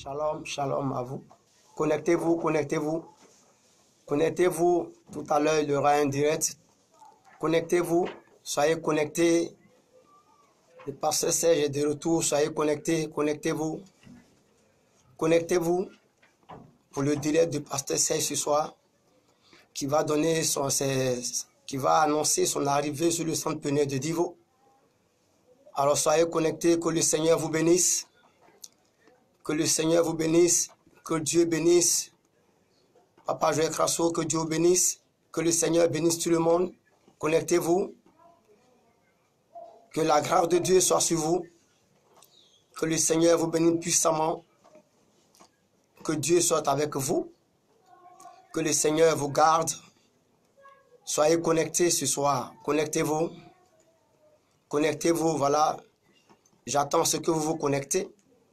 Shalom, shalom à vous. Connectez-vous, connectez-vous. Connectez-vous. Tout à l'heure, il y aura un direct. Connectez-vous. Soyez connectés. Le pasteur Serge est de retour. Soyez connectés. Connectez-vous. Connectez-vous pour le direct du pasteur Serge ce soir qui va qui va annoncer son arrivée sur le centre pénal de Divo. Alors soyez connectés. Que le Seigneur vous bénisse. Que le Seigneur vous bénisse. Que Dieu bénisse. Papa Joël Crasso, que Dieu vous bénisse. Que le Seigneur bénisse tout le monde. Connectez-vous. Que la grâce de Dieu soit sur vous. Que le Seigneur vous bénisse puissamment. Que Dieu soit avec vous. Que le Seigneur vous garde. Soyez connectés ce soir. Connectez-vous. Connectez-vous, voilà. J'attends ce que vous vous connectez.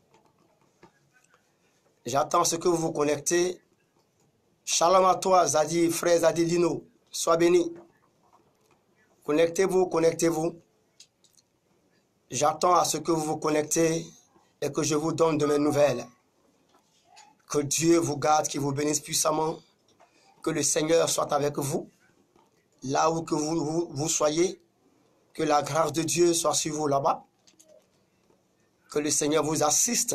J'attends ce que vous vous connectez. Shalom à toi, Zadi, frère Zadi Lino. Sois béni. Connectez-vous, connectez-vous. J'attends à ce que vous vous connectez et que je vous donne de mes nouvelles. Que Dieu vous garde, qu'il vous bénisse puissamment. Que le Seigneur soit avec vous. Là où que vous soyez. Que la grâce de Dieu soit sur vous là-bas. Que le Seigneur vous assiste.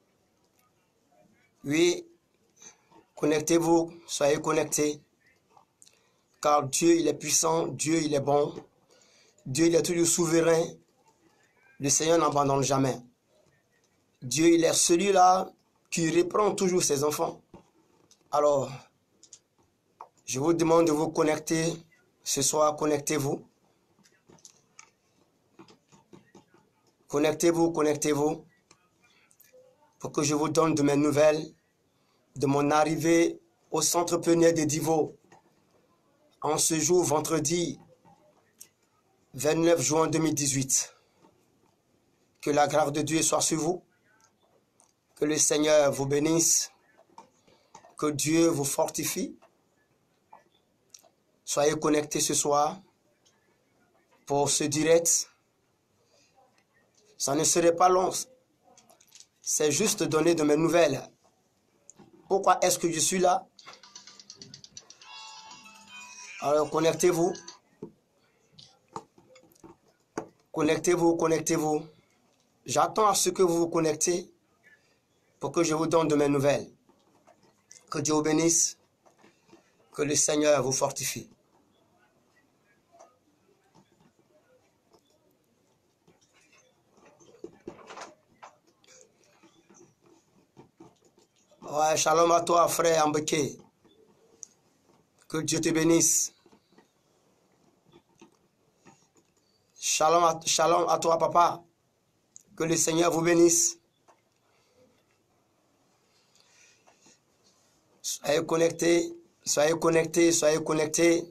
Oui, connectez-vous, soyez connectés. Car Dieu, il est puissant, Dieu, il est bon. Dieu, il est toujours souverain. Le Seigneur n'abandonne jamais. Dieu, il est celui-là qui reprend toujours ses enfants. Alors, je vous demande de vous connecter. Ce soir, connectez-vous. Connectez-vous, connectez-vous. Pour que je vous donne de mes nouvelles, de mon arrivée au centre pénal de Divo. En ce jour, vendredi 29 juin 2018. Que la grâce de Dieu soit sur vous. Que le Seigneur vous bénisse. Que Dieu vous fortifie. Soyez connectés ce soir pour ce direct. Ça ne serait pas long. C'est juste donner de mes nouvelles. Pourquoi est-ce que je suis là? Alors connectez-vous. Connectez-vous, connectez-vous. J'attends à ce que vous vous connectez pour que je vous donne de mes nouvelles. Que Dieu vous bénisse. Que le Seigneur vous fortifie. Ouais, shalom à toi, frère Ambeke. Que Dieu te bénisse. Shalom à toi, papa. Que le Seigneur vous bénisse. Soyez connectés, soyez connectés, soyez connectés.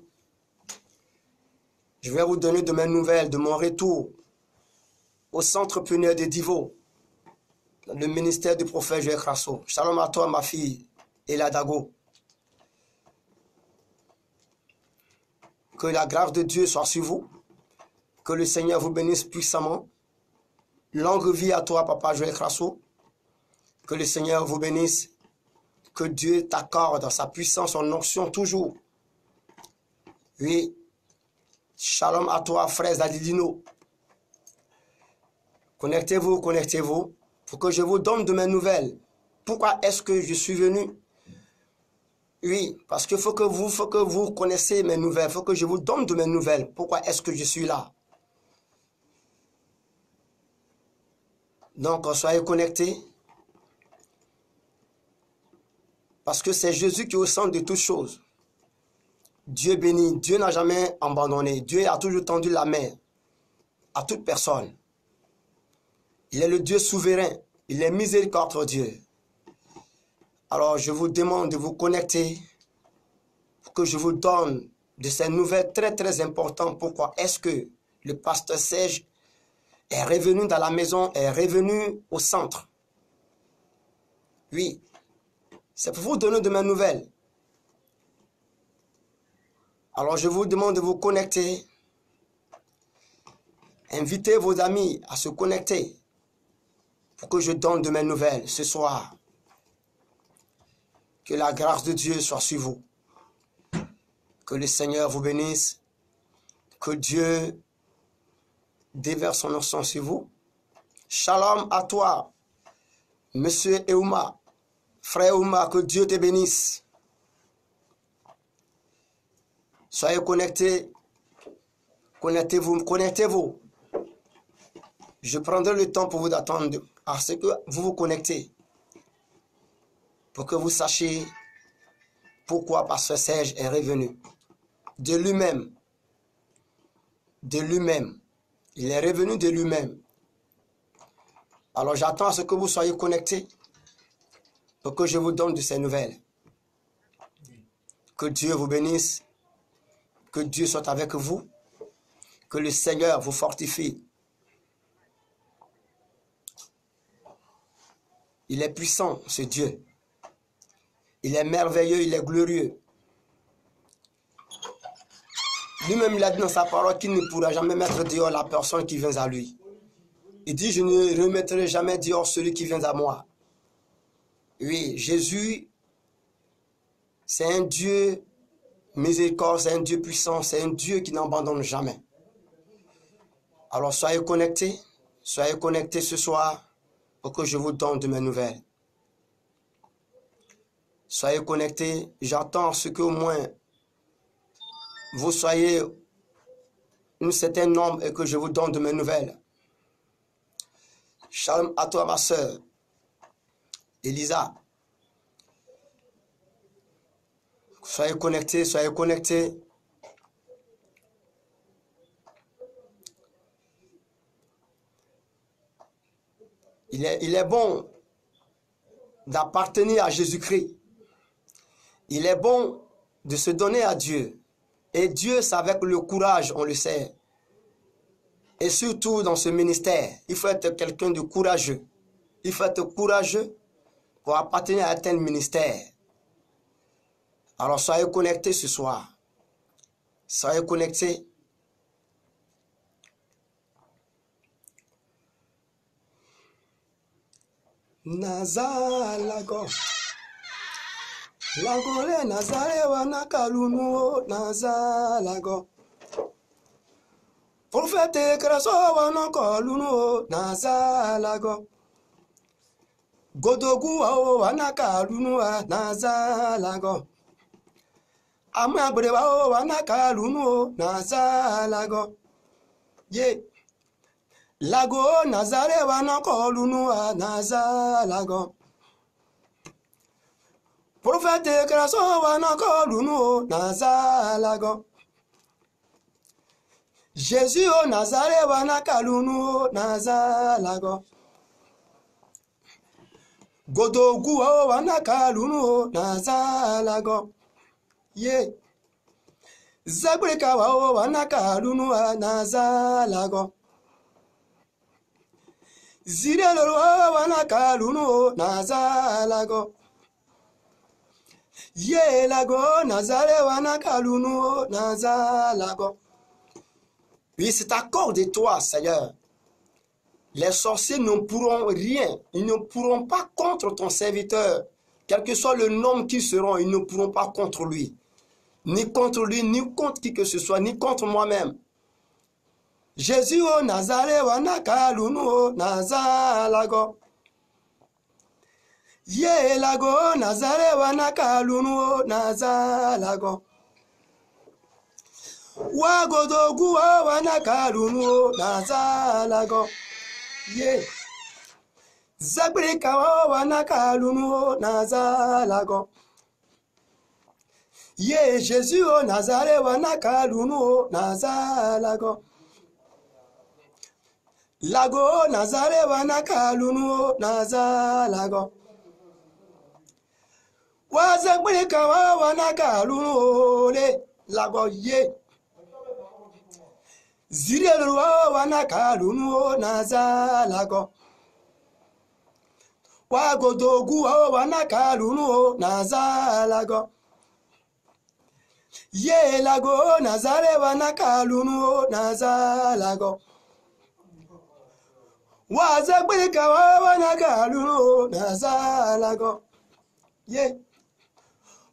Je vais vous donner de mes nouvelles, de mon retour au centre pénal de Divo, le ministère du prophète Joël Crasso. Shalom à toi, ma fille, Eladago. Que la grâce de Dieu soit sur vous. Que le Seigneur vous bénisse puissamment. Longue vie à toi, papa Joël Crasso. Que le Seigneur vous bénisse. Que Dieu t'accorde sa puissance, son onction toujours. Oui. Shalom à toi, frère Zadidino. Connectez-vous, connectez-vous. Pour que je vous donne de mes nouvelles. Pourquoi est-ce que je suis venu? Oui, parce qu'il faut que vous connaissiez mes nouvelles. Il faut que je vous donne de mes nouvelles. Pourquoi est-ce que je suis là? Donc, soyez connectés. Parce que c'est Jésus qui est au centre de toutes choses. Dieu bénit. Dieu n'a jamais abandonné. Dieu a toujours tendu la main à toute personne. Il est le Dieu souverain. Il est miséricordieux. Alors, je vous demande de vous connecter pour que je vous donne de ces nouvelles très, très importantes. Pourquoi est-ce que le pasteur Serge est revenu dans la maison, est revenu au centre? Oui, c'est pour vous donner de mes nouvelles. Alors, je vous demande de vous connecter. Invitez vos amis à se connecter pour que je donne de mes nouvelles ce soir. Que la grâce de Dieu soit sur vous. Que le Seigneur vous bénisse. Que Dieu déverse son onction sur vous. Shalom à toi, Monsieur Euma, frère Euma, que Dieu te bénisse. Soyez connectés, connectez-vous. Je prendrai le temps pour vous attendre à ce que vous vous connectez, pour que vous sachiez pourquoi Pasteur Serge est revenu. De lui-même. De lui-même. Il est revenu de lui-même. Alors j'attends à ce que vous soyez connectés pour que je vous donne de ces nouvelles. Que Dieu vous bénisse. Que Dieu soit avec vous. Que le Seigneur vous fortifie. Il est puissant, ce Dieu. Il est merveilleux, il est glorieux. Lui-même, il a dit dans sa parole qu'il ne pourra jamais mettre dehors la personne qui vient à lui. Il dit, je ne remettrai jamais dehors celui qui vient à moi. Oui, Jésus, c'est un Dieu miséricorde, c'est un Dieu puissant, c'est un Dieu qui n'abandonne jamais. Alors soyez connectés ce soir pour que je vous donne de mes nouvelles. Soyez connectés, j'attends ce qu'au moins vous soyez un certain nombre et que je vous donne de mes nouvelles. Shalom à toi, ma soeur, Elisa. Soyez connectés, soyez connectés. Il est bon d'appartenir à Jésus-Christ. Il est bon de se donner à Dieu. Et Dieu, c'est avec le courage, on le sait. Et surtout dans ce ministère, il faut être quelqu'un de courageux. Il faut être courageux pour appartenir à un tel ministère. Alors soyez connectés ce soir. Soyez connectés. Nazalago. Lagole Nazare wanakalunu Nazalago. Prophète Kraso wanakalunu Nazalago. Godogu wanakalunu Nazalago. Amabrewa wanakalunu Nazalago. Ye. Lago Nazare wanakalunu Nazalago. Prophète Kraso wanakalunu Nazalago. Jésus au Nazareth wanakalunu Nazalago. Godogu wanakalunu Nazalago. Ye. Zabrika wanakalunu Nazalago. Zirelo wanakalunu Nazalago. Ye lago Nazareth wanakalunu Nazalago. Oui, c'est à cause de toi, Seigneur. Les sorciers ne pourront rien. Ils ne pourront pas contre ton serviteur. Quel que soit le nombre qu'ils seront, ils ne pourront pas contre lui. Ni contre lui, ni contre qui que ce soit, ni contre moi-même. Jésus au Nazareth wanakalunu Nazalago. Ye lago Nazareth wanakalunu Nazalago. Wagodogu wanakalunu Nazalago. Ye. Zabrika wanakalunu Nazalago. Ye Jésus au Nazareth wanakalunu Nazalago. Lago Nazareth wanakalunu Nazalago. Wazabrika wanakalunu le lago ye. Zirelo wanakalunu Nazalago. Wagodogu wanakalunu Nazalago. Ye lago Nazareth wanakalunu Nazalago. Wazabrika wanakalunu Nazalago. Ye.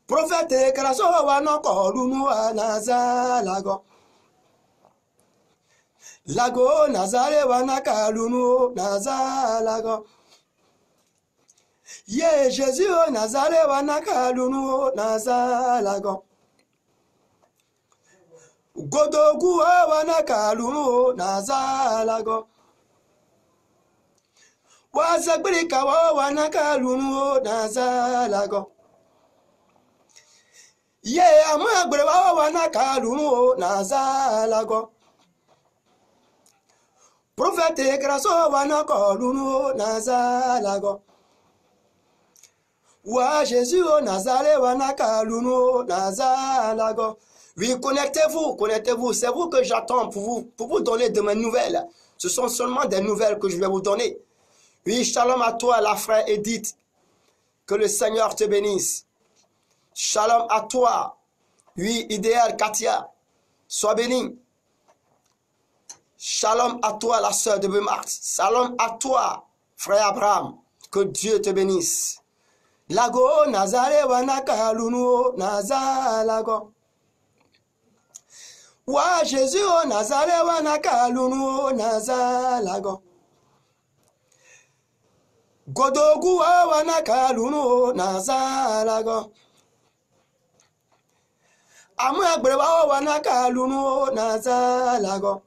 Prophète kraso wana kolunu naza lago. Lago nazare wana kalunu naza lago. Ye Jésus o nazare wana kalunu naza lago. Godogu wana kalunu naza lago. Wasabrika wana kalunu naza lago. Ye amagbre wana kalunu naza lago. Prophète kraso wana kalunu naza lago. Wa Jésus au Nazareth wana kalunu naza lago. Oui, connectez-vous, c'est vous que j'attends pour vous donner de mes nouvelles. Ce sont seulement des nouvelles que je vais vous donner. Oui, shalom à toi, la frère Edith. Que le Seigneur te bénisse. Shalom à toi. Oui, idéal Katia. Sois béni. Shalom à toi, la sœur de Bemart. Shalom à toi, frère Abraham. Que Dieu te bénisse. Lago Nazare wana kalunu naza lago. Wa Jésus o Nazare wana kalunu naza lago. Godogu wana kalunu naza lago. Amagbre wana kalunu naza lago.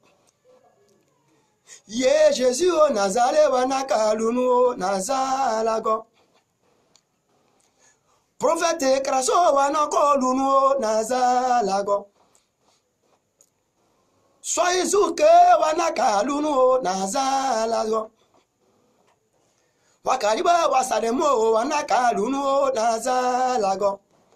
Ye Jésus o Nazare wana kalunu naza lago. Prophète kraso wana kolunu naza lago. Soyez sûr que wana kalunu naza lago. Wakariba wasademo wana kalunu naza lago.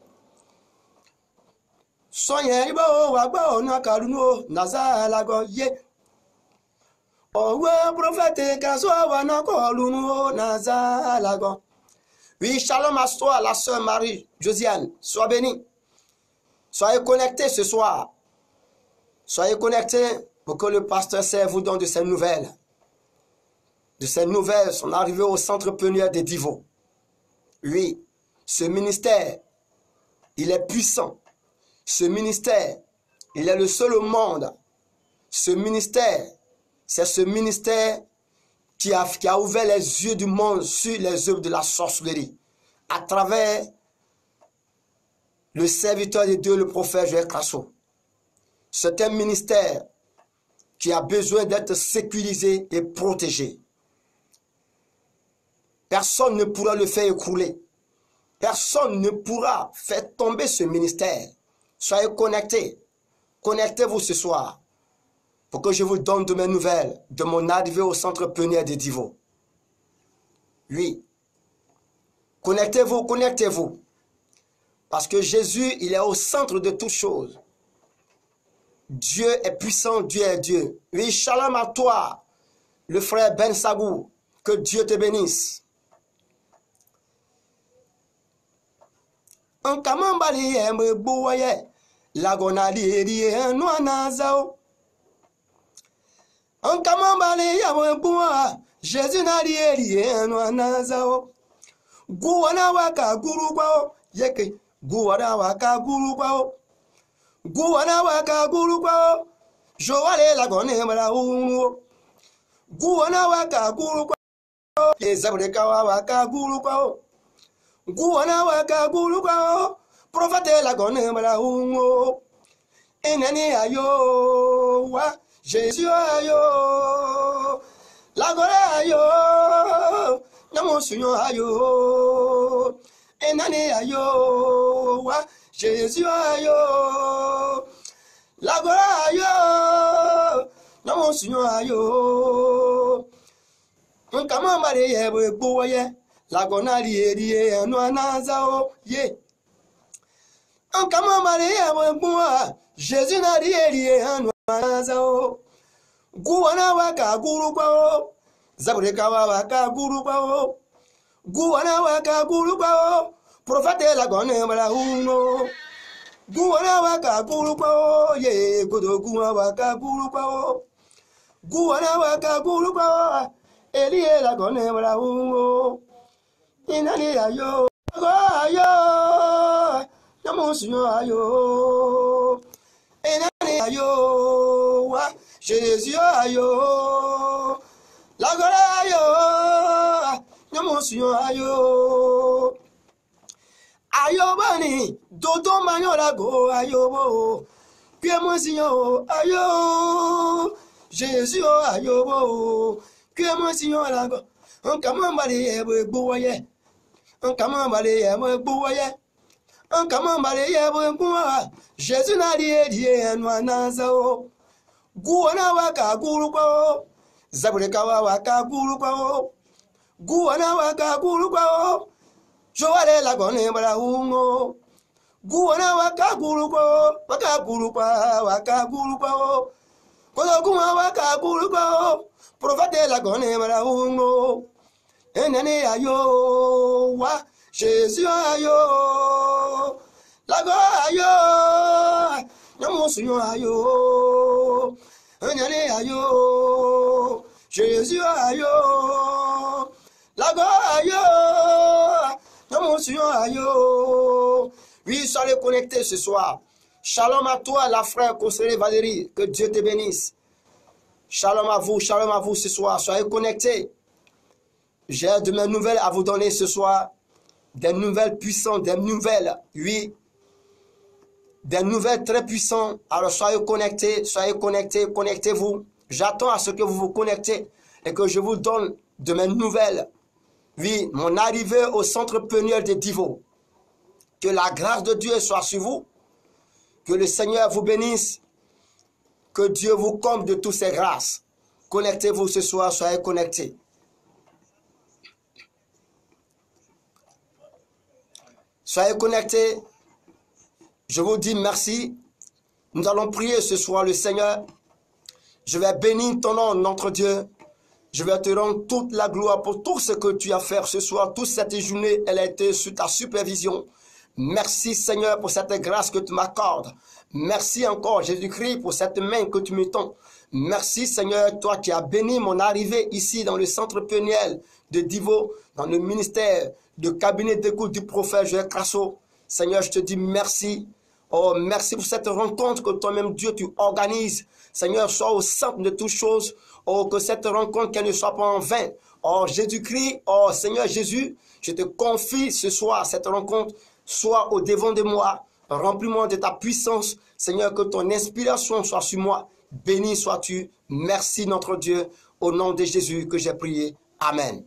Soyez riba wagba wana kalunu naza lago ye. Owe prophète kraso wana kolunu naza lago. Oui, shalom à toi, la sœur Marie, Josiane, sois bénie. Soyez connectés ce soir. Soyez connectés pour que le pasteur Serre vous donne de ces nouvelles. De ces nouvelles sont arrivées au centre plénière des Divos. Oui, ce ministère, il est puissant. Ce ministère, il est le seul au monde. Ce ministère, c'est ce ministère qui a ouvert les yeux du monde sur les œuvres de la sorcellerie à travers le serviteur de Dieu, le prophète Joël Krasso. C'est un ministère qui a besoin d'être sécurisé et protégé. Personne ne pourra le faire écrouler. Personne ne pourra faire tomber ce ministère. Soyez connectés. Connectez-vous ce soir pour que je vous donne de mes nouvelles de mon arrivée au centre plénière des Divos. Oui. Connectez-vous, connectez-vous. Parce que Jésus, il est au centre de toutes choses. Dieu est puissant, Dieu est Dieu. Oui, shalom à toi, le frère Ben Sagou. Que Dieu te bénisse. Un kamambali embe bouaye, lagonali erie noanazao. Un kamambali embe boua, Jésus nali erie noanazao. Guana waka gurubao, yeke, guana waka gurubao. Guana waka gurubao, joale lagone maraungo. Guana waka gurubao, ezabreka waka gurubao. Guana waka gurubao, prophète lagone maraungo. Enani ayo, wa, Jésus ayo, lagone ayo. Namosunyo ayo, enani ayo, wa Jésus ayo, lagora ayo, namosunyo ayo. Nkama mare yebo gboye, lagona riye anu anazao ye. Nkama mare yebo gboa, Jésus na riye anu anazao. Guana waka gurubao. Zabreka waka gurubao, guana waka gurubao, prophète lagone marahuno. Guana waka gurubao, ye godo guana waka gurubao, guana waka gurubao, elie lagone marahuno. Inani ayo, ayo, Nyamusunyo ayo. Enane ayo. Jésus ayo. La gloire ayo. Nyamusunyo ayo. Ayo bani. Dodo manyola go ayo. Nyamusunyo ayo. Jésus ayo. Nyamusunyo ayo. On come bali boye. On come bali boye. On come bali boye. Jésus n'a rien noa nazao. Guana waka guruko. Zabureka waka guruko. Guana waka guruko. Joale la gone bala ungo. Guana waka guruko. Waka guruko. Waka guruko. Kodo guma waka guruko. Prophète la gone bala ungo. Enene ayo wa Jésus ayo la go ayo Nyamusunyo ayo enene ayo Jésus ayo la go ayo Nyamusunyo ayo. Oui, soyez connectés ce soir. Shalom à toi, la frère conseiller Valérie, que Dieu te bénisse. Shalom à vous ce soir, soyez connectés. J'ai de mes nouvelles à vous donner ce soir. Des nouvelles puissantes, des nouvelles, oui. Des nouvelles très puissantes. Alors soyez connectés, connectez-vous. J'attends à ce que vous vous connectez et que je vous donne de mes nouvelles. Oui, mon arrivée au centre péniel de Divo. Que la grâce de Dieu soit sur vous. Que le Seigneur vous bénisse. Que Dieu vous comble de toutes ses grâces. Connectez-vous ce soir, soyez connectés. Soyez connectés. Je vous dis merci. Nous allons prier ce soir le Seigneur. Je vais bénir ton nom, notre Dieu. Je vais te rendre toute la gloire pour tout ce que tu as fait ce soir. Toute cette journée, elle a été sous ta supervision. Merci Seigneur pour cette grâce que tu m'accordes. Merci encore Jésus-Christ pour cette main que tu me tends. Merci Seigneur, toi qui as béni mon arrivée ici dans le centre péniel de Divo, dans le ministère de cabinet d'écoute du prophète Joël Crasso. Seigneur, je te dis merci. Oh, merci pour cette rencontre que toi-même Dieu tu organises. Seigneur, sois au centre de toutes choses. Oh, que cette rencontre qu'elle ne soit pas en vain. Oh, Jésus-Christ, oh Seigneur Jésus, je te confie ce soir cette rencontre. Sois au devant de moi. Remplis-moi de ta puissance. Seigneur, que ton inspiration soit sur moi. Béni sois-tu. Merci notre Dieu. Au nom de Jésus que j'ai prié. Amen.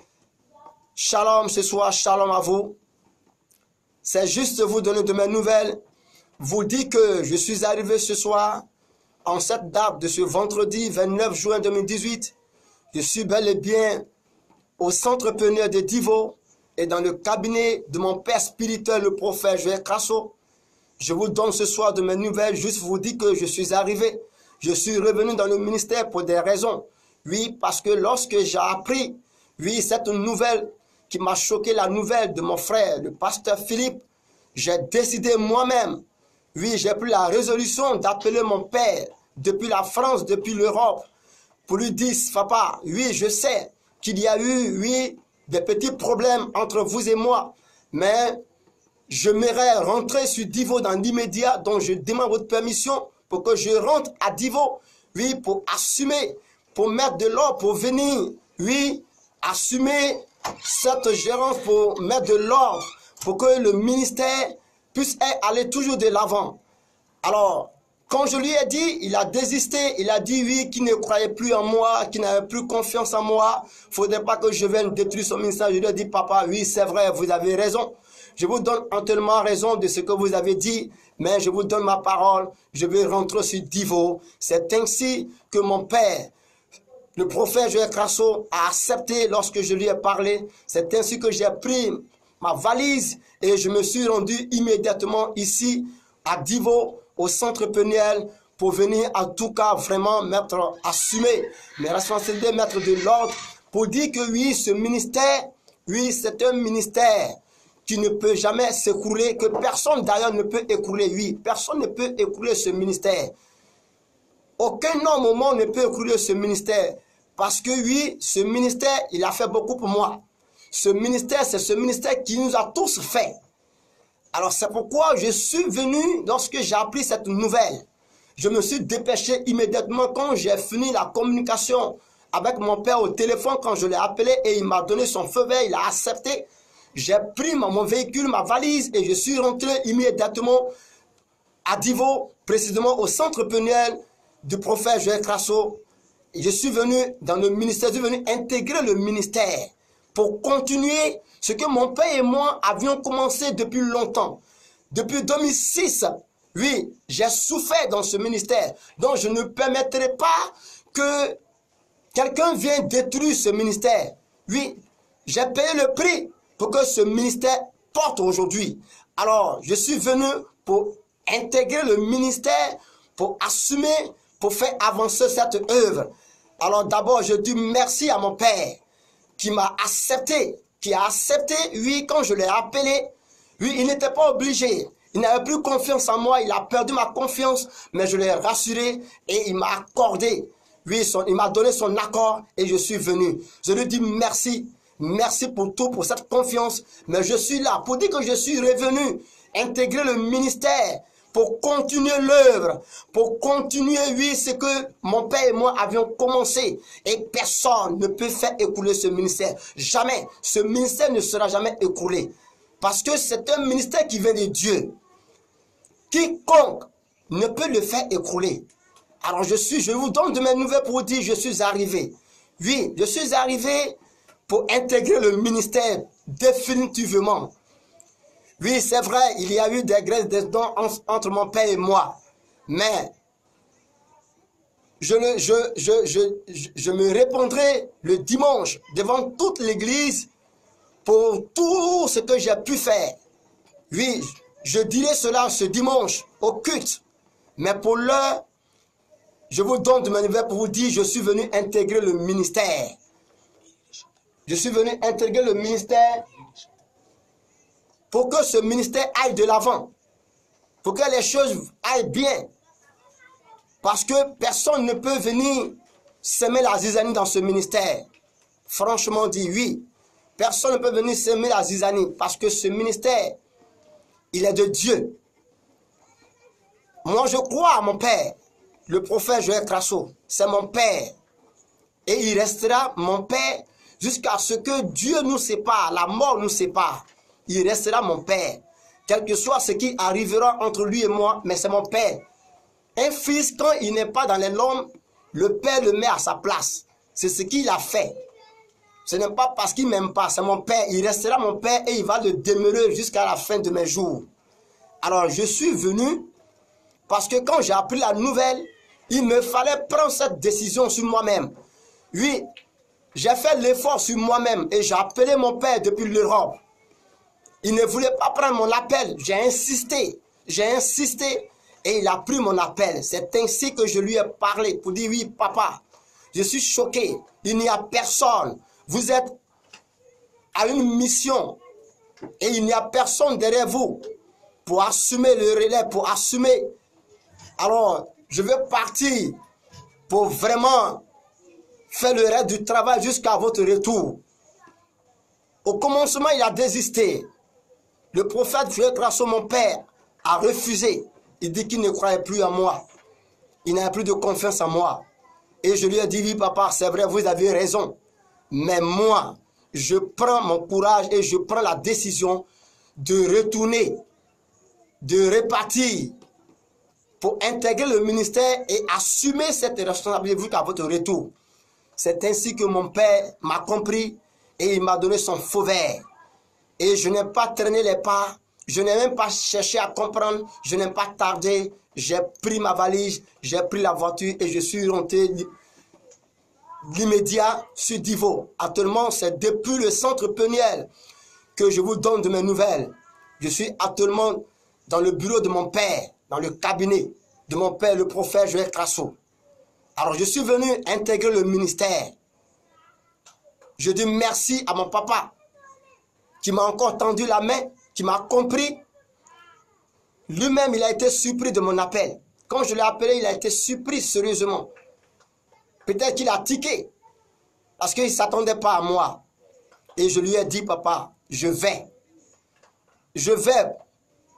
Shalom ce soir, shalom à vous. C'est juste vous donner de mes nouvelles. Vous dire que je suis arrivé ce soir, en cette date de ce vendredi 29 juin 2018. Je suis bel et bien au centre péniel de Divo et dans le cabinet de mon père spirituel, le prophète Joël Crasso. Je vous donne ce soir de mes nouvelles, juste vous dire que je suis arrivé. Je suis revenu dans le ministère pour des raisons. Oui, parce que lorsque j'ai appris, oui, cette nouvelle qui m'a choqué, la nouvelle de mon frère, le pasteur Philippe, j'ai décidé moi-même, oui, j'ai pris la résolution d'appeler mon père depuis la France, depuis l'Europe, pour lui dire, papa, oui, je sais qu'il y a eu, oui, des petits problèmes entre vous et moi, mais j'aimerais rentrer sur Divo dans l'immédiat, donc je demande votre permission pour que je rentre à Divo, oui, pour assumer, pour mettre de l'ordre, pour venir, oui, assumer cette gérance, pour mettre de l'ordre, pour que le ministère puisse aller toujours de l'avant. Alors, quand je lui ai dit, il a désisté, il a dit oui, qu'il ne croyait plus en moi, qu'il n'avait plus confiance en moi, il ne faudrait pas que je vienne détruire son ministère. Je lui ai dit, papa, oui, c'est vrai, vous avez raison. Je vous donne entièrement raison de ce que vous avez dit, mais je vous donne ma parole, je vais rentrer sur Divo. C'est ainsi que mon père, le prophète Joël Crasso, a accepté lorsque je lui ai parlé. C'est ainsi que j'ai pris ma valise et je me suis rendu immédiatement ici à Divo, au centre péniel, pour venir en tout cas vraiment assumer mes responsabilités, mettre de l'ordre, pour dire que oui, ce ministère, oui, c'est un ministère qui ne peut jamais s'écrouler, que personne d'ailleurs ne peut écrouler, oui, personne ne peut écrouler ce ministère. Aucun homme au monde ne peut écrouler ce ministère, parce que oui, ce ministère, il a fait beaucoup pour moi. Ce ministère, c'est ce ministère qui nous a tous fait. Alors c'est pourquoi je suis venu, lorsque j'ai appris cette nouvelle, je me suis dépêché immédiatement quand j'ai fini la communication avec mon père au téléphone, quand je l'ai appelé et il m'a donné son feu vert, il a accepté. J'ai pris mon véhicule, ma valise et je suis rentré immédiatement à Divo, précisément au centre pénal du prophète Joël Crasso. Je suis venu dans le ministère, je suis venu intégrer le ministère pour continuer ce que mon père et moi avions commencé depuis longtemps. Depuis 2006, oui, j'ai souffert dans ce ministère. Donc je ne permettrai pas que quelqu'un vienne détruire ce ministère. Oui, j'ai payé le prix pour que ce ministère porte aujourd'hui. Alors, je suis venu pour intégrer le ministère, pour assumer, pour faire avancer cette œuvre. Alors d'abord, je dis merci à mon père qui m'a accepté, qui a accepté, oui, quand je l'ai appelé, oui, il n'était pas obligé. Il n'avait plus confiance en moi, il a perdu ma confiance, mais je l'ai rassuré et il m'a accordé. Oui, il m'a donné son accord et je suis venu. Je lui dis merci, merci pour tout, pour cette confiance, mais je suis là pour dire que je suis revenu intégrer le ministère pour continuer l'œuvre, pour continuer, oui, ce que mon père et moi avions commencé. Et personne ne peut faire écouler ce ministère. Jamais. Ce ministère ne sera jamais écoulé. Parce que c'est un ministère qui vient de Dieu. Quiconque ne peut le faire écrouler. Alors je vous donne de mes nouvelles pour vous dire, je suis arrivé. Oui, je suis arrivé pour intégrer le ministère définitivement. Oui, c'est vrai, il y a eu des grèves des dons entre mon père et moi. Mais je me répondrai le dimanche devant toute l'église pour tout ce que j'ai pu faire. Oui, je dirai cela ce dimanche au culte. Mais pour l'heure, je vous donne de mes nouvelles pour vous dire, je suis venu intégrer le ministère. Je suis venu intégrer le ministère pour que ce ministère aille de l'avant, pour que les choses aillent bien. Parce que personne ne peut venir semer la zizanie dans ce ministère. Franchement dit, oui. Personne ne peut venir semer la zizanie parce que ce ministère, il est de Dieu. Moi, je crois à mon père, le prophète Joël Crasso. C'est mon père. Et il restera mon père jusqu'à ce que Dieu nous sépare, la mort nous sépare. Il restera mon père. Quel que soit ce qui arrivera entre lui et moi, mais c'est mon père. Un fils, quand il n'est pas dans les normes, le père le met à sa place. C'est ce qu'il a fait. Ce n'est pas parce qu'il ne m'aime pas, c'est mon père. Il restera mon père et il va le demeurer jusqu'à la fin de mes jours. Alors je suis venu parce que quand j'ai appris la nouvelle, il me fallait prendre cette décision sur moi-même. Oui, j'ai fait l'effort sur moi-même et j'ai appelé mon père depuis l'Europe. Il ne voulait pas prendre mon appel. J'ai insisté et il a pris mon appel. C'est ainsi que je lui ai parlé pour dire oui, papa, je suis choqué. Il n'y a personne. Vous êtes à une mission et il n'y a personne derrière vous pour assumer le relais, pour assumer. Alors, je vais partir pour vraiment faire le reste du travail jusqu'à votre retour. Au commencement, il a désisté. Le prophète Joël Crasso, mon père, a refusé. Il dit qu'il ne croyait plus en moi. Il n'avait plus de confiance en moi. Et je lui ai dit, oui papa, c'est vrai, vous avez raison. Mais moi, je prends mon courage et je prends la décision de retourner, de repartir pour intégrer le ministère et assumer cette responsabilité jusqu'à votre retour. C'est ainsi que mon père m'a compris et il m'a donné son feu vert. Et je n'ai pas traîné les pas, je n'ai même pas cherché à comprendre, je n'ai pas tardé. J'ai pris ma valise, j'ai pris la voiture et je suis rentré l'immédiat sur Divo. Actuellement, c'est depuis le centre Peniel que je vous donne de mes nouvelles. Je suis actuellement dans le bureau de mon père, dans le cabinet de mon père, le prophète Joël Crasso. Alors, je suis venu intégrer le ministère. Je dis merci à mon papa qui m'a encore tendu la main, qui m'a compris. Lui-même, il a été surpris de mon appel. Quand je l'ai appelé, il a été surpris sérieusement. Peut-être qu'il a tiqué parce qu'il ne s'attendait pas à moi. Et je lui ai dit, papa, je vais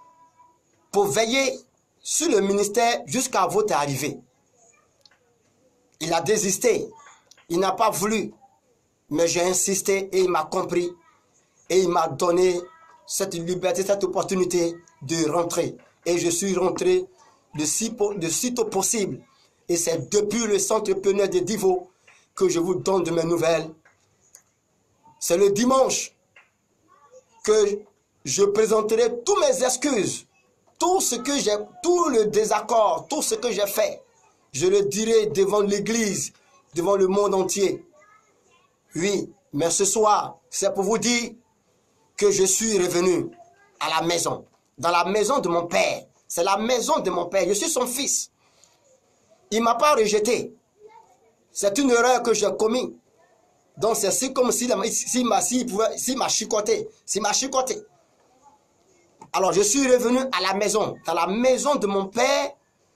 pour veiller sur le ministère jusqu'à votre arrivée. Il a désisté, il n'a pas voulu, mais j'ai insisté et il m'a compris et il m'a donné cette liberté, cette opportunité de rentrer. Et je suis rentré de sitôt possible. Et c'est depuis le centre pionnier de Divo que je vous donne de mes nouvelles. C'est le dimanche que je présenterai toutes mes excuses, tout le désaccord, tout ce que j'ai fait. Je le dirai devant l'Église, devant le monde entier. Oui, mais ce soir, c'est pour vous dire que je suis revenu à la maison, dans la maison de mon père. C'est la maison de mon père. Je suis son fils. Il ne m'a pas rejeté. C'est une erreur que j'ai commise. Donc c'est comme s'il m'a chicoté. S'il m'a chicoté. Alors je suis revenu à la maison, dans la maison de mon père,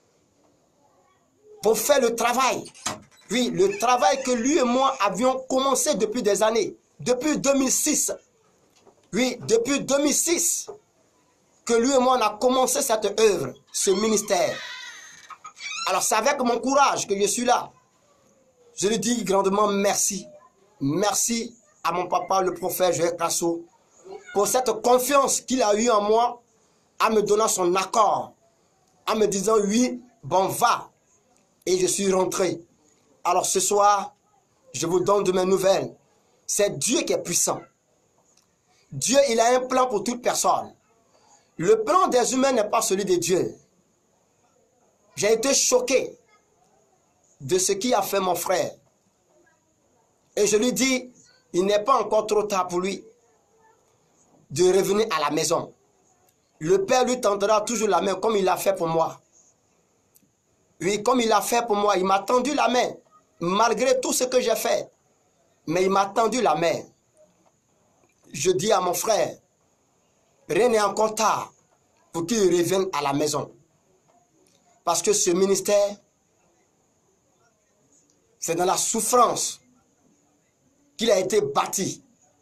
pour faire le travail. Oui, le travail que lui et moi avions commencé depuis des années. Depuis 2006. Oui, depuis 2006. Que lui et moi on a commencé cette œuvre, ce ministère. Alors c'est avec mon courage que je suis là. Je lui dis grandement merci. Merci à mon papa, le prophète Joël Crasso, pour cette confiance qu'il a eue en moi, en me donnant son accord, en me disant oui, bon va. Et je suis rentré. Alors ce soir, je vous donne de mes nouvelles. C'est Dieu qui est puissant. Dieu, il a un plan pour toute personne. Le plan des humains n'est pas celui de Dieu. J'ai été choqué de ce qui a fait mon frère. Et je lui dis, il n'est pas encore trop tard pour lui de revenir à la maison. Le Père lui tendra toujours la main comme il l'a fait pour moi. Oui, comme il l'a fait pour moi, il m'a tendu la main, malgré tout ce que j'ai fait. Mais il m'a tendu la main. Je dis à mon frère, rien n'est encore tard pour qu'il revienne à la maison. Parce que ce ministère, c'est dans la souffrance qu'il a été bâti.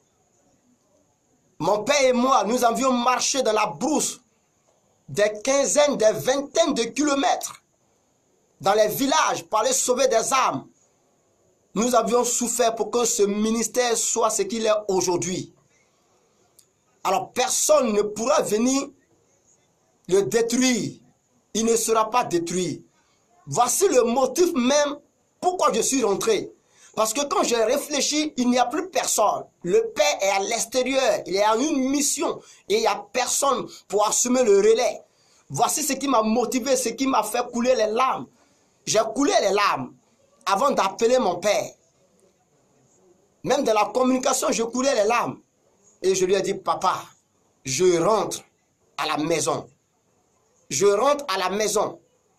Mon père et moi, nous avions marché dans la brousse des quinzaines, des vingtaines de kilomètres dans les villages pour aller sauver des âmes. Nous avions souffert pour que ce ministère soit ce qu'il est aujourd'hui. Alors personne ne pourra venir le détruire. Il ne sera pas détruit. Voici le motif même pourquoi je suis rentré. Parce que quand j'ai réfléchi, il n'y a plus personne. Le Père est à l'extérieur. Il est en une mission. Et il n'y a personne pour assumer le relais. Voici ce qui m'a motivé, ce qui m'a fait couler les larmes. J'ai coulé les larmes avant d'appeler mon Père. Même dans la communication, je coulais les larmes. Et je lui ai dit, papa, je rentre à la maison. Je rentre à la maison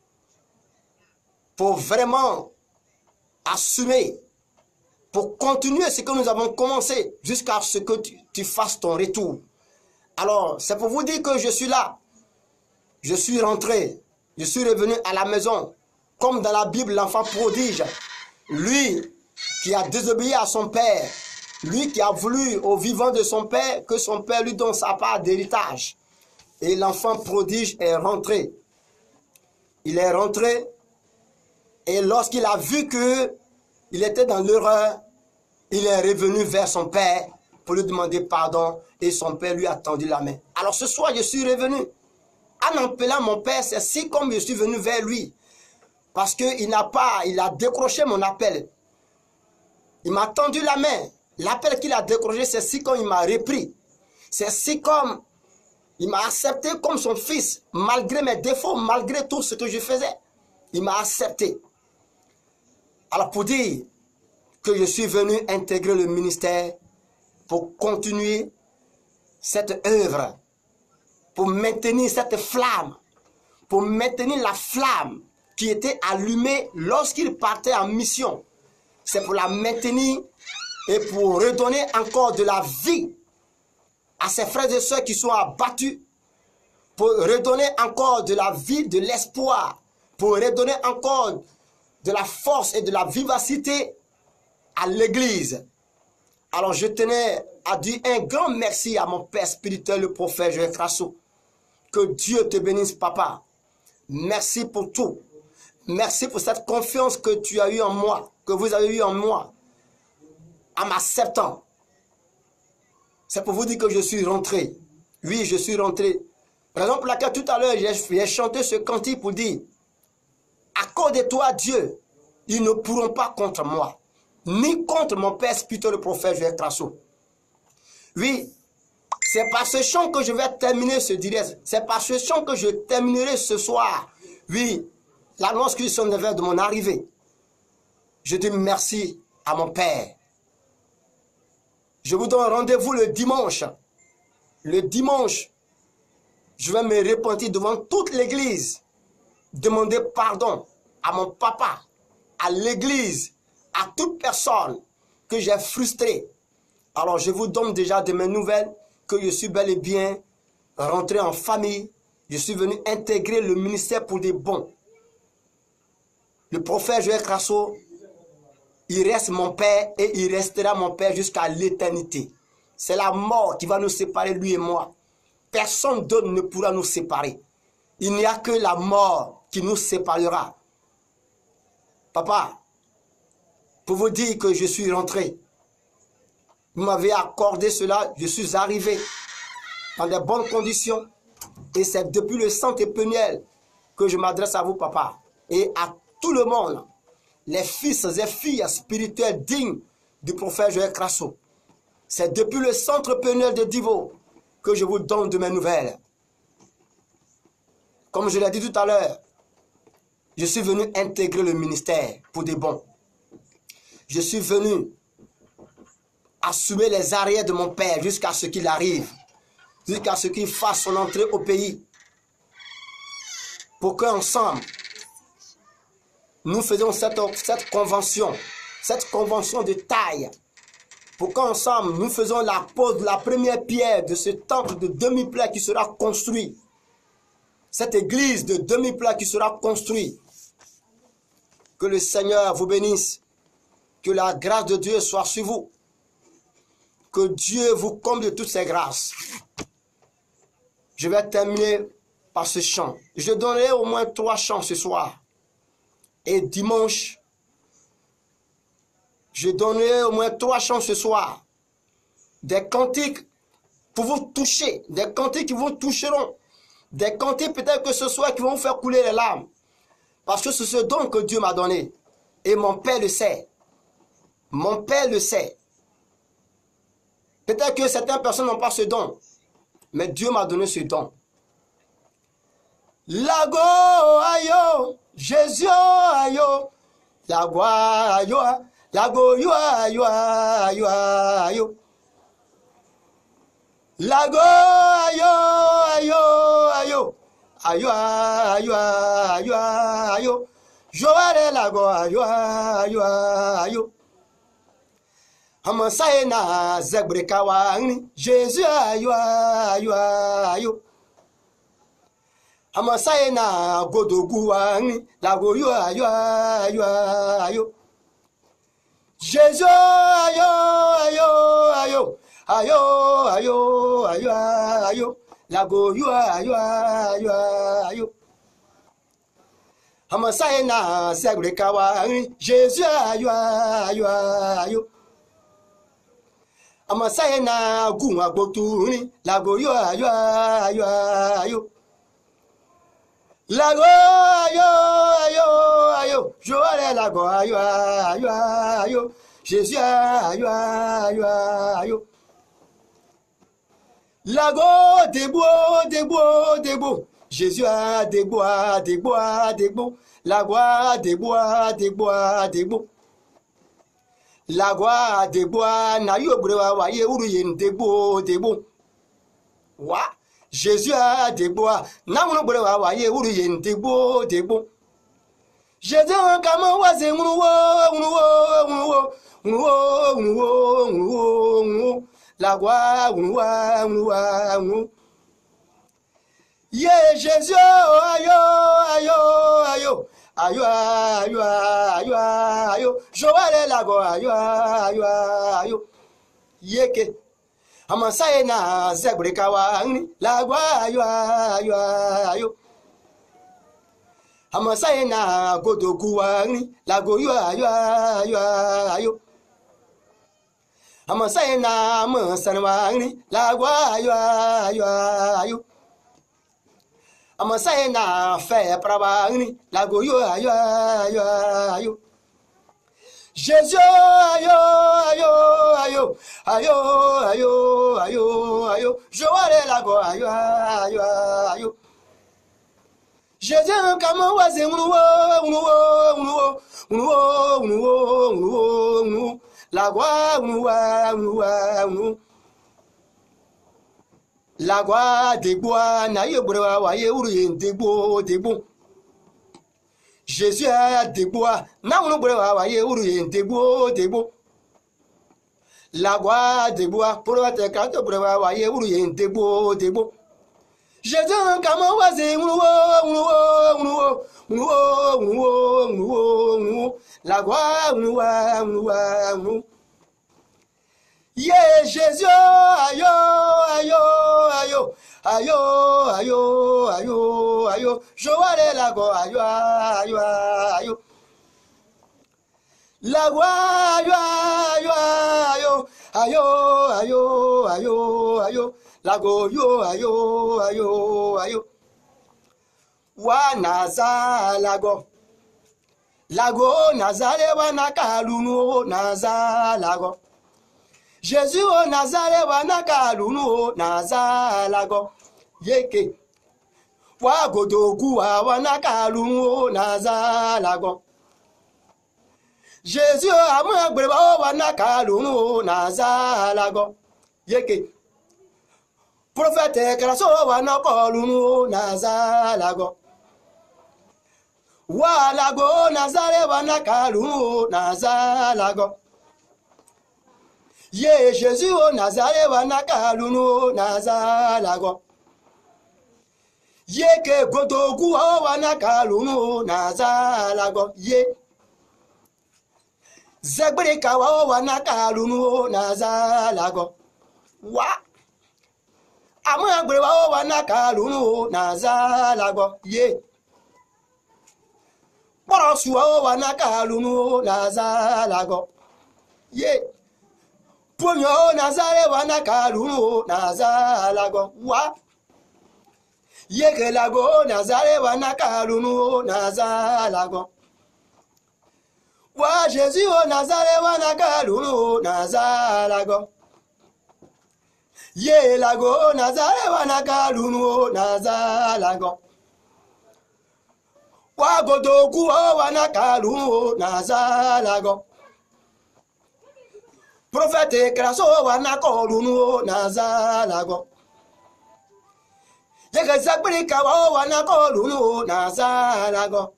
pour vraiment assumer, pour continuer ce que nous avons commencé jusqu'à ce que tu fasses ton retour. Alors, c'est pour vous dire que je suis là. Je suis rentré. Je suis revenu à la maison. Comme dans la Bible, l'enfant prodige. Lui qui a désobéi à son père. Lui qui a voulu au vivant de son père que son père lui donne sa part d'héritage. Et l'enfant prodige est rentré. Il est rentré. Et lorsqu'il a vu qu'il était dans l'erreur, il est revenu vers son père pour lui demander pardon. Et son père lui a tendu la main. Alors ce soir, je suis revenu. En appelant mon père, c'est si comme je suis venu vers lui. Parce qu'il a décroché mon appel. Il m'a tendu la main. L'appel qu'il a décroché, c'est si comme il m'a repris. C'est si comme il m'a accepté comme son fils, malgré mes défauts, malgré tout ce que je faisais. Il m'a accepté. Alors pour dire que je suis venu intégrer le ministère pour continuer cette œuvre, pour maintenir cette flamme, pour maintenir la flamme qui était allumée lorsqu'il partait en mission. C'est pour la maintenir et pour redonner encore de la vie à ses frères et sœurs qui sont abattus, pour redonner encore de la vie, de l'espoir, pour redonner encore de la force et de la vivacité à l'Église. Alors je tenais à dire un grand merci à mon père spirituel, le prophète Joël Crasso, Que Dieu te bénisse, papa. Merci pour tout. Merci pour cette confiance que tu as eue en moi, que vous avez eue en moi, en m'acceptant. C'est pour vous dire que je suis rentré. Oui, je suis rentré. Raison pour laquelle tout à l'heure, j'ai chanté ce cantique pour dire, accorde-toi Dieu, ils ne pourront pas contre moi, ni contre mon père spirituel, le prophète Joël Crasso. Oui, c'est par ce chant que je vais terminer ce direct. C'est par ce chant que je terminerai ce soir. Oui, l'annonce qu'ils sont de mon arrivée. Je dis merci à mon Père. Je vous donne rendez-vous le dimanche. Le dimanche, je vais me repentir devant toute l'église. Demander pardon à mon papa, à l'église, à toute personne que j'ai frustrée. Alors je vous donne déjà de mes nouvelles que je suis bel et bien rentré en famille. Je suis venu intégrer le ministère pour des bons. Le prophète Joël Crasso, il reste mon père et il restera mon père jusqu'à l'éternité. C'est la mort qui va nous séparer, lui et moi. Personne d'autre ne pourra nous séparer. Il n'y a que la mort qui nous séparera. Papa, pour vous dire que je suis rentré, vous m'avez accordé cela, je suis arrivé dans de bonnes conditions. Et c'est depuis le centre Peniel que je m'adresse à vous, papa, et à tout le monde, les fils et filles spirituels dignes du prophète Joël Crasso. C'est depuis le centre Peniel de Divo que je vous donne de mes nouvelles. Comme je l'ai dit tout à l'heure, je suis venu intégrer le ministère pour des bons. Je suis venu assumer les arrières de mon père jusqu'à ce qu'il arrive, jusqu'à ce qu'il fasse son entrée au pays. Pour qu'ensemble, nous faisions cette convention de taille. Pour qu'ensemble, nous faisons la pose de la première pierre de ce temple de demi-plat qui sera construit. Cette église de demi-plat qui sera construite. Que le Seigneur vous bénisse. Que la grâce de Dieu soit sur vous. Que Dieu vous comble de toutes ses grâces. Je vais terminer par ce chant. Je donnerai au moins 3 chants ce soir. Et dimanche, je donnerai au moins 3 chants ce soir. Des cantiques pour vous toucher. Des cantiques qui vous toucheront. Des cantiques peut-être que ce soir qui vont vous faire couler les larmes. Parce que c'est ce don que Dieu m'a donné. Et mon Père le sait. Mon Père le sait. Peut-être que certaines personnes n'ont pas ce don. Mais Dieu m'a donné ce don. Lago ayo, Jésus ayo, lago ayo, lago yo ayo ayo ayo. Lago ayo ayo ayo, ayo ayo ayo ayo. Joare lago ayo ayo ayo. Amasaye na zebrekawa ngni, Jésus ayo ayo ayo. Amasaye na godogu ngni, lago yo ayo ayo ayo. Jésus ayo ayo ayo. Ayo ayo ayo ayo. Lago yo ayo ayo ayo. Amasaye na zebrekawa ngni, Jésus ayo ayo ayo. Amasaye na gunwa gbotuni, lago yo ayo ayo ayo. Lago ayo ayo ayo, joare lago ayo ayo ayo. Jésus ayo ayo ayo. Lago debo debo debo, Jésus a debo debo debo. Lago debo debo debo. Lagwa deboa na yobrewa wa ye uru yen debo debo. Wa Jésus a deboa na unu brewa wa ye uru yen debo debo. Jésus kama waze unu lagwa unu. Ye Jésus ayo ayo ayo. Ayo ayo ayo ayo, Joël lago ayo ayo ayo, yeke. Amasaye na zebrikawa lagwa ayo ayo ayo. Amasaye na godokuwa lago yo ayo ayo ayo. Amasaye na masanwa lagwa ayo ayo ayo. Amasaye na fe praba lago yo ayo ayo ayo. Jésus ayo ayo ayo ayo ayo ayo ayo. Joare lago ayo ayo ayo. Jésus kama waze unuwo lagwa unuwa lagwa degboa na yebrewa wa ye uru ye degbo. Jésus a degboa na unu brewa wa ye uru ye degbo. Lagwa degboa pour te kanto brewa wa ye uru ye degbo. Jésus kama waze unuwo lagwa unuwa. Yeah, Jésus, ayo, ayo, ayo, ayo, ayo, ayo, ayo, Joare lago, ayo, ayo, ayo, lago, ayo, ayo, ayo, ayo, ayo, ayo, lago, yo, ayo, ayo, ayo, wanaza lago, lago, nazare wanakalunu, naza lago. Jésus o Nazareth wanaka lunu o Nazalago yeke wa godogu wa wanaka lunu o Nazalago. Jésus o amagbreba o wanaka lunu o Nazalago yeke prophète kraso wanaka lunu o Nazalago. Wa lago Nazareth wanaka lunu o Nazalago. Ye Jésus o Nazareth wanaka lunu o Nazalago. Ye ke godogu o wanaka lunu o Nazalago. Ye zebrika o wanaka lunu o Nazalago. Wa amagbre o wanaka lunu o Nazalago. Ye borosu o wanaka lunu o Nazalago. Ye Ponyo Nazare wanaka lunu Nazalago wa yeke lago Nazare wanaka lunu Nazalago wa Jésus o Nazare wanaka lunu Nazalago ye lago Nazare wanaka lunu Nazalago wa godogu o wanaka lunu Nazalago. Prophète kraso wanaka lunu Nazalago. Yeke zabrika wanaka lunu Nazalago.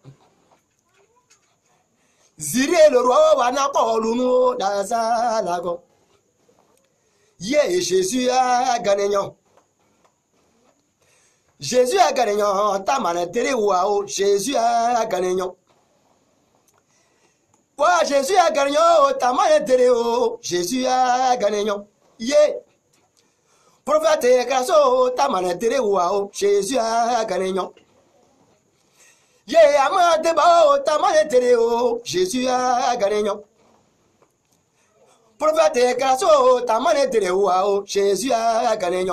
Zire le roi wanaka lunu Nazalago. Ye Jésus a gagné. Jésus a gagné. Tamane tere wao Jésus a gagné. Wa Jésus a gagné, tamane tere o Jésus a gagné. Ye prophète kraso tamane tere wao Jésus a gagné. Ye amade ba o tamane tere o Jésus a gagné. Prophète kraso tamane tere wao Jésus a gagné.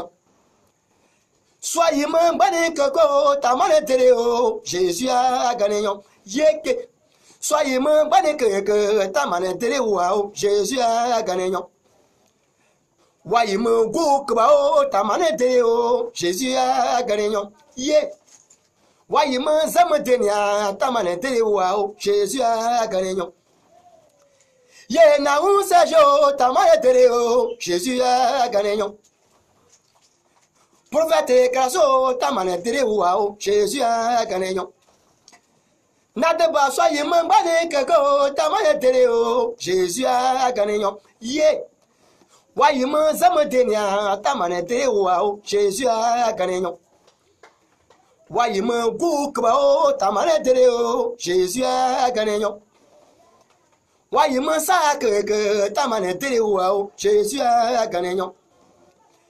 Soyez mon bani koko tamane tere o Jésus a gagné. Ye ke soyez mon bani que tamane tere wao Jésus a gagné. Voyez mon go kbao tamane tere o Jésus a gagné. Ye voyez mon zamadenia tamane tere wao Jésus a gagné. Ye na un sajo tamane tere o Jésus a gagné. Prophète kraso tamane tere wao Jésus a gagné. N'adeba soyez mon bani koko tamane tere o Jésus a gagné. Ye voyez mon zamadenia tamane tere wao Jésus a gagné. Voyez mon go kbao tamane tere o Jésus a gagné. Voyez mon sac que tamane tere wao Jésus a gagné.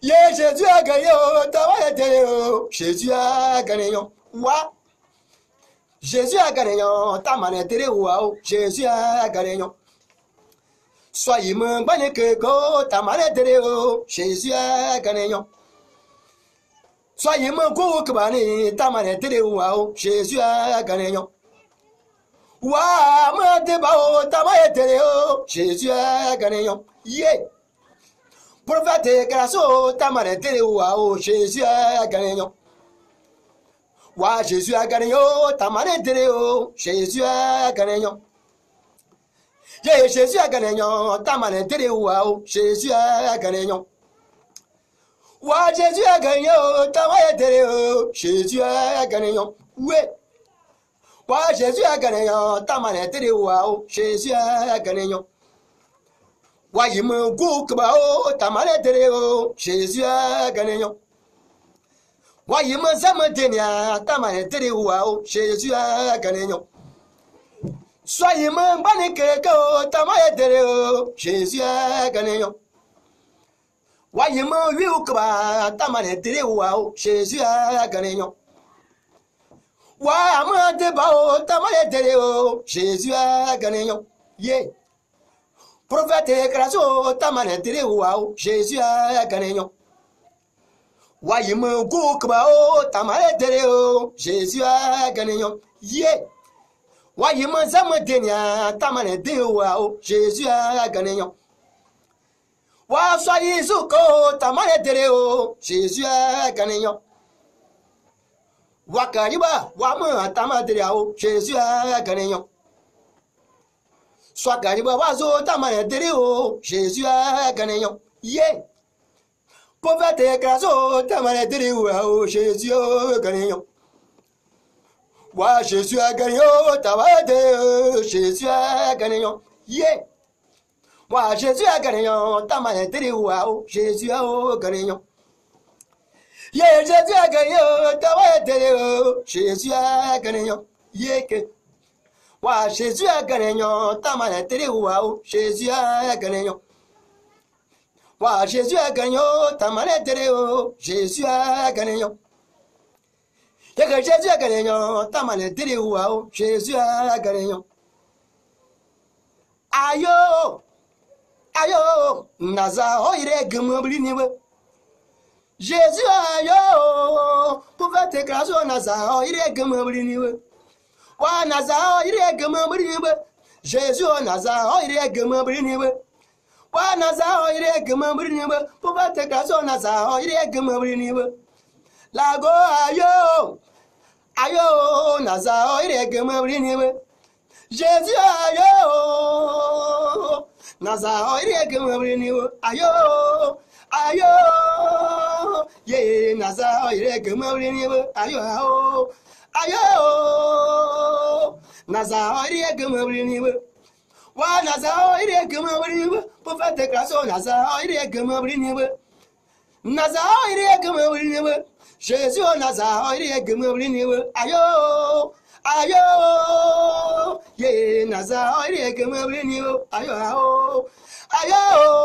Yeah, Jésus a gagné, t'as été, Jésus a gagné, wa. Jésus a gagné, t'as manété, wow, Jésus a gagné. Soyez mon bonne que go, t'as manété, Jésus a gagné. Soyez mon go, que t'as manété, wow, Jésus a gagné. Wa, mon débat, t'as manété, Jésus a gagné. Yeah. Prophète grâce t'as manété, wow, Jésus a gagné. Wa Jésus a gagné, t'as manété, Jésus a gagné. Yeah, Jésus a gagné, t'as manété, wow, Jésus a gagné. Wa Jésus a gagné, t'as manété, Jésus a gagné. Ouais. Wa Jésus a gagné, t'as manété, wow, Jésus a gagné. Wa il me goûte, t'as manété, Jésus a gagné. Wa il me zamantenia, t'as manété, wow, Jésus a gagné. Soyez mon bonne que t'as manété, Jésus a gagné. Wa il me wiukba, t'as manété, wow, Jésus a gagné. Wa mon débat, t'as manété, Jésus a gagné. Yeah. Prophète grâce t'as manété, wow, Jésus a gagné. Wa il me goûte, t'as manété, Jésus a gagné. Yeah. Wa il me zamantenia, t'as manété, wow, Jésus a gagné. Wa soyez souko, t'as manété, Jésus a gagné. Wa kariba, wa me t'as manété, Jésus a gagné. Soit kariba, wa zo t'as manété, Jésus a gagné. Yeah. Prophète grâce t'as manété, wow, Jésus a gagné. Wa Jésus a gagné, t'as manété, Jésus a gagné. Yeah. Wa Jésus a gagné, t'as manété, wow, Jésus a gagné. Yeah, Jésus a gagné, t'as manété, Jésus a gagné. Yeah. Wa Jésus a gagné, t'as manété, wow, Jésus a gagné. Wa Jésus a gagné, t'as manété, Jésus a gagné. Yeah, Jésus a gagné, t'as manété, wow, Jésus a gagné. Ayo. Ayo, naza oire gumabli niwe. Jésus ayo, prophète grâce naza oire gumabli niwe. Wa naza oire gumabli niwe. Jésus naza oire gumabli niwe. Wa naza oire gumabli niwe. Prophète grâce naza oire gumabli niwe. Lago ayo, ayo, naza oire gumabli niwe. Jésus ayo. Naza oire gumabli niwe. Ayo, ayo, yeah, naza oire gumabli niwe. Ayo, ayo, naza oire gumabli niwe. Wa naza oire gumabli niwe. Prophète grâce naza oire gumabli niwe. Naza oire gumabli niwe. Jésus naza oire gumabli niwe. Ayo, ayo, yeah, naza oire gumabli niwe. Ayo, ayo,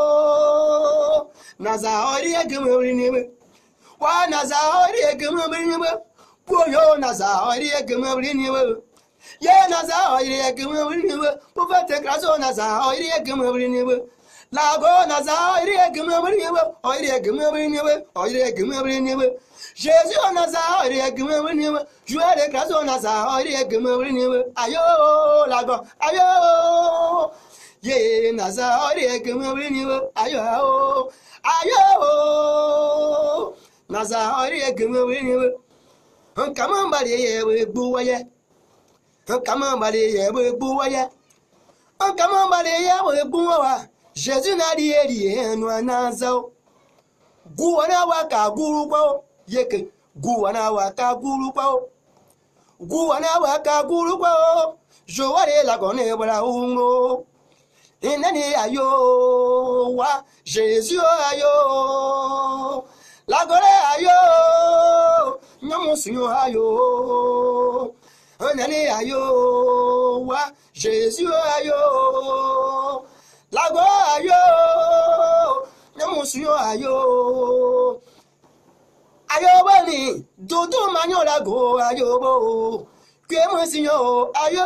naza oire gumabli niwe. Wa naza oire gumabli niwe. Poyo naza oire gumabli niwe. Yeah, naza oire gumabli niwe. Prophète grâce naza oire gumabli niwe. Lago naza oire gumabli niwe. Oire gumabli niwe. Oire gumabli niwe. Jésus naza oire gumabli niwe. Jouer de grâce naza oire gumabli niwe. Ayo, lago, ayo. Yeah, naza oire gumabli niwe. Ayo, ayo, naza oire gumabli niwe. Come on, buddy, we boo ye. Come on, buddy, we boo ye. Come on, buddy, we boo. Jésus n'a dit no nazo. Guana waka guru bo. Yeke, guana waka guru bo. Guana waka guru bo. Joare la gone bra ungo. Inani ayo wa Jésus ayo. La gore ayo. Nyamusu ayo. Inani ayo wa Jésus ayo. La gore ayo. Nyamusuyo ayo. Ayo bani, dodo manyo lago ayo bo. Que monsignor ayo.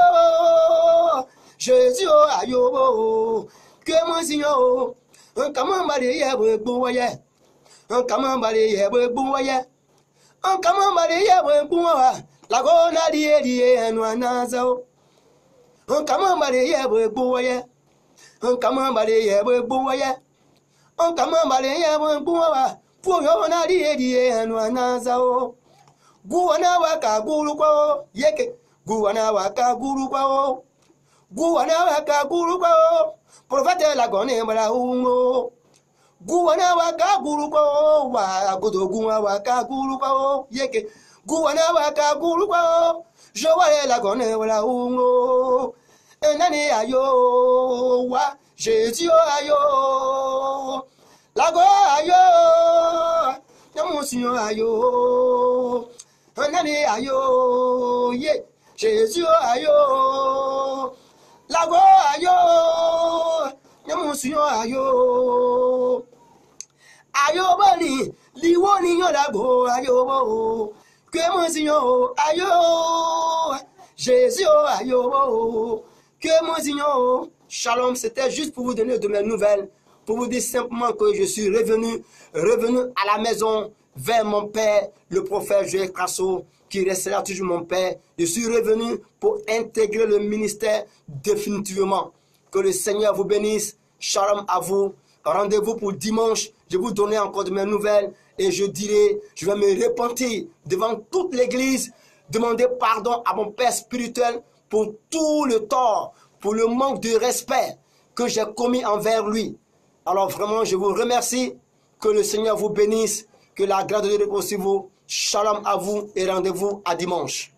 Jésus ayo bo. Que monsignor. Un kaman bali yebwe buwaye. Un kaman bali yebwe buwaye. Un kaman bali yebwe buwa. Lago na die enwa nazao. Un kaman bali yebwe buwaye. Un kaman bali yebwe buwaye. Un kaman bali yebwe buwa. Puyo na die enwa nazao. Guwana waka guru kwao. Yeke. Guwana waka guru kwao. Guwana waka guru kwao. Prophète la gone mara ungo. Guwana waka guru kwao. Wa godo guwa waka guru kwao. Yeke. Guwana waka guru kwao. Joale la gone mara ungo. Enani ayo. Wa Jésus ayo. Lago ayo. Nyamusinyo ayo. Enani ayo. Ye. Jésus ayo. Lago ayo. Nyamusinyo ayo. Ayo bani. Liwo niyo lago ayo bo. Que monsignor ayo. Jésus ayo. Que monsignor. Shalom, c'était juste pour vous donner de mes nouvelles. Pour vous dire simplement que je suis revenu à la maison vers mon père, le prophète Joël Crasso, qui restera toujours mon père. Je suis revenu pour intégrer le ministère définitivement. Que le Seigneur vous bénisse. Shalom à vous. Rendez-vous pour dimanche. Je vais vous donner encore de mes nouvelles. Et je dirai, je vais me repentir devant toute l'église, demander pardon à mon père spirituel pour tout le tort, pour le manque de respect que j'ai commis envers lui. Alors vraiment, je vous remercie. Que le Seigneur vous bénisse. Que la grâce de Dieu repose sur vous. Shalom à vous et rendez-vous à dimanche.